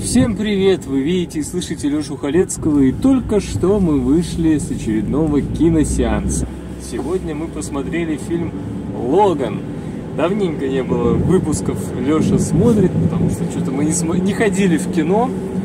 Всем привет! Вы видите и слышите Лешу Халецкого, и только что мы вышли с очередного киносеанса. Сегодня мы посмотрели фильм «Логан». Давненько не было выпусков «Леша смотрит», потому что что-то мы не ходили в кино.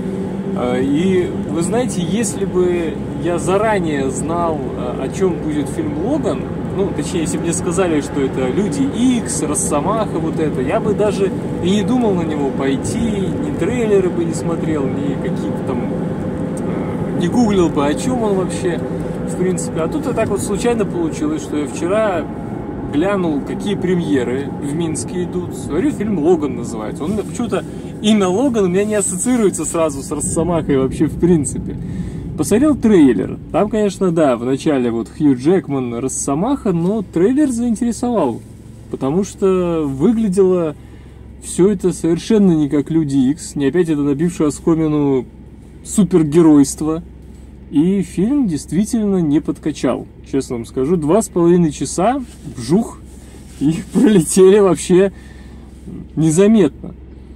И вы знаете, если бы я заранее знал, о чем будет фильм «Логан», ну, точнее, если бы мне сказали, что это Люди Икс, Росомаха, вот это, я бы даже и не думал на него пойти, ни трейлеры бы не смотрел, ни какие-то там, не гуглил бы, о чем он вообще, в принципе. А тут и так вот случайно получилось, что я вчера глянул, какие премьеры в Минске идут. Смотрю, фильм «Логан» называется. Он почему-то, имя Логан у меня не ассоциируется сразу с Росомахой вообще в принципе. Посмотрел трейлер. Там, конечно, да, вначале вот Хью Джекман, Росомаха, но трейлер заинтересовал. Потому что выглядело все это совершенно не как Люди Икс. Не опять это набившее оскомину супергеройство. И фильм действительно не подкачал. Честно вам скажу, 2,5 часа вжух и пролетели вообще незаметно.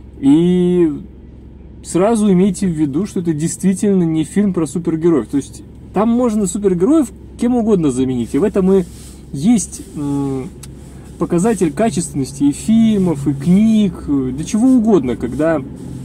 И сразу имейте в виду, что это действительно не фильм про супергероев. То есть там можно супергероев кем угодно заменить. И в этом и есть показатель качественности и фильмов, и книг, да чего угодно, когда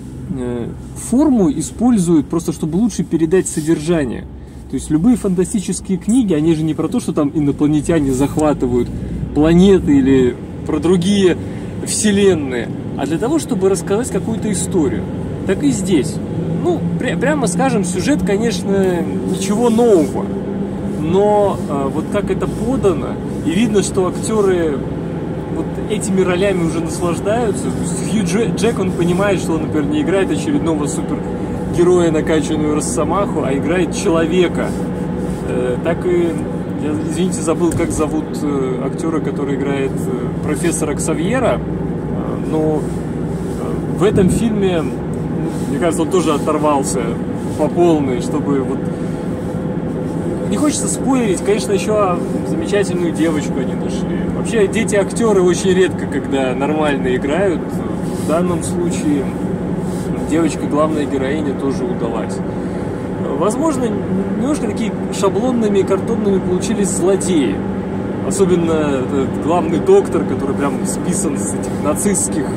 форму используют просто, чтобы лучше передать содержание. То есть любые фантастические книги, они же не про то, что там инопланетяне захватывают планеты или про другие вселенные, а для того, чтобы рассказать какую-то историю. Так и здесь. Ну, прямо скажем, сюжет, конечно, ничего нового. Но вот как это подано, и видно, что актеры вот этими ролями уже наслаждаются. То есть Хью Джек, он понимает, что он, например, не играет очередного супергероя, накачанную Росомаху, а играет человека. Так и, я, извините, забыл, как зовут актера, который играет профессора Ксавьера. Но в этом фильме, мне кажется, он тоже оторвался по полной, чтобы вот... Не хочется спойлерить, конечно, еще замечательную девочку они нашли. Вообще, дети-актеры очень редко, когда нормально играют. В данном случае девочка, главная героиня, тоже удалась. Возможно, немножко такие шаблонными, картонными получились злодеи. Особенно этот главный доктор, который прям списан с этих нацистских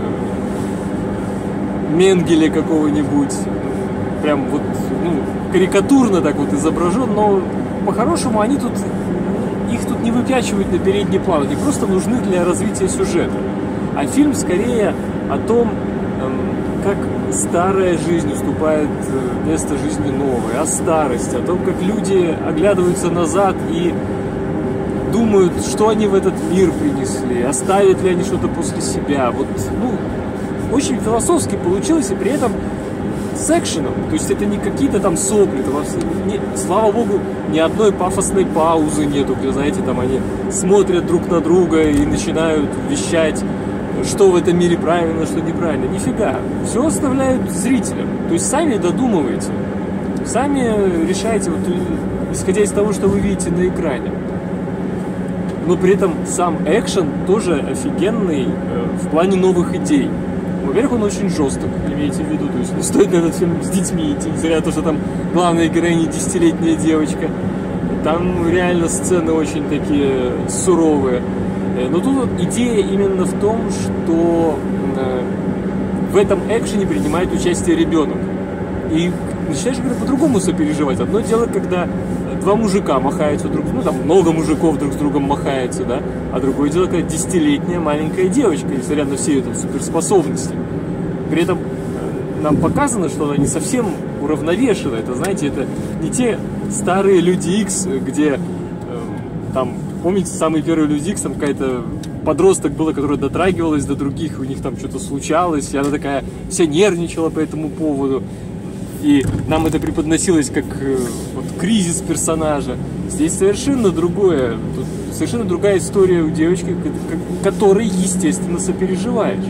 Менгеле какого-нибудь. Прям вот, ну, карикатурно так вот изображен, но по-хорошему они тут, их тут не выпячивают на передний план, они просто нужны для развития сюжета. А фильм скорее о том, как старая жизнь уступает место жизни новой, о старости, о том, как люди оглядываются назад и думают, что они в этот мир принесли, оставят ли они что-то после себя. Вот, ну, очень философски получилось, и при этом с экшеном. То есть это не какие-то там сопли, слава богу, ни одной пафосной паузы нету, где, знаете, там они смотрят друг на друга и начинают вещать, что в этом мире правильно, что неправильно. Нифига. Все оставляют зрителям. То есть сами додумываете, сами решаете, вот, исходя из того, что вы видите на экране. Но при этом сам экшен тоже офигенный в плане новых идей. Во-первых, он очень жесток, имейте в виду, то есть не стоит на этот фильм с детьми идти, несмотря на то, что там главная героиня 10-летняя девочка. Там реально сцены очень такие суровые. Но тут вот идея именно в том, что в этом экшене принимает участие ребенок. И начинаешь, говорю, по-другому сопереживать. Одно дело, когда два мужика махаются друг с другом, ну там много мужиков друг с другом махаются, да, а другое дело, когда 10-летняя маленькая девочка, несмотря на все ее суперспособности. При этом нам показано, что она не совсем уравновешена. Это, знаете, это не те старые Люди Икс, где там, помните, самые первые Люди Икс, там какая-то подросток была, которая дотрагивалась до других, у них там что-то случалось, и она такая вся нервничала по этому поводу. И нам это преподносилось как вот, кризис персонажа. Здесь совершенно другое. Тут совершенно другая история у девочки, которой, естественно, сопереживаешь.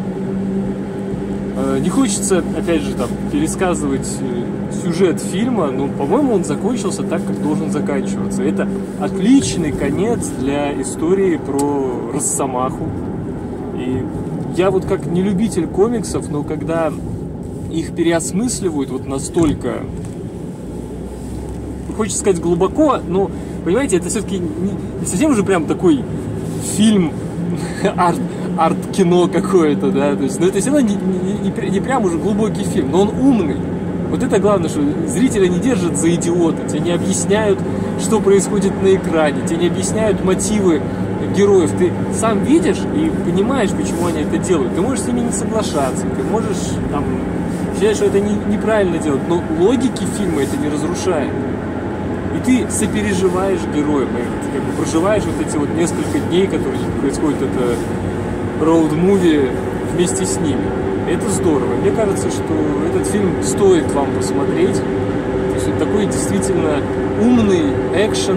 Не хочется, опять же, там, пересказывать сюжет фильма, но, по-моему, он закончился так, как должен заканчиваться. Это отличный конец для истории про Росомаху. И я вот как не любитель комиксов, но когда их переосмысливают вот настолько, хочется сказать, глубоко, но, понимаете, это все-таки не совсем уже прям такой фильм, арт-кино какое-то, да, то есть, но это все равно не прям уже глубокий фильм, но он умный. Вот это главное, что зрителя не держат за идиота, тебе не объясняют, что происходит на экране, тебе не объясняют мотивы героев. Ты сам видишь и понимаешь, почему они это делают. Ты можешь с ними не соглашаться, ты можешь там считать, что это неправильно делать, но логики фильма это не разрушает. И ты сопереживаешь героям, и как бы проживаешь вот эти вот несколько дней, которые происходят это роуд-муви вместе с ними. Это здорово. Мне кажется, что этот фильм стоит вам посмотреть. То есть это такой действительно умный экшен.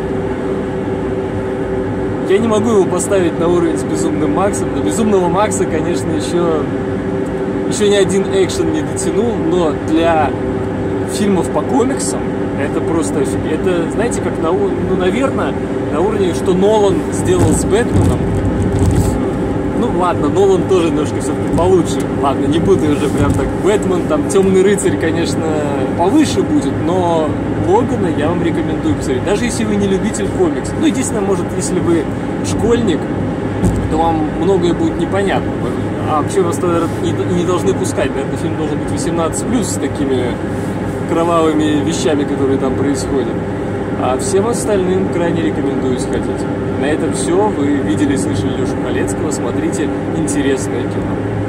Я не могу его поставить на уровень с Безумным Максом. До Безумного Макса, конечно, еще ни один экшен не дотянул, но для фильмов по комиксам это просто... Это, знаете, как, наверное, на уровне, что Нолан сделал с Бэтменом. Ну ладно, Нолан тоже немножко все-таки получше. Ладно, не буду уже прям так. Бэтмен, там, Темный рыцарь, конечно, повыше будет, но Логана я вам рекомендую посмотреть. Даже если вы не любитель комиксов. Ну, единственное, может, если вы школьник, то вам многое будет непонятно. А вообще вас тогда не должны пускать. Наверное, фильм должен быть 18+, с такими кровавыми вещами, которые там происходят. А всем остальным крайне рекомендую сходить. На этом все. Вы видели и слышали Лешу Халецкого. Смотрите интересное кино.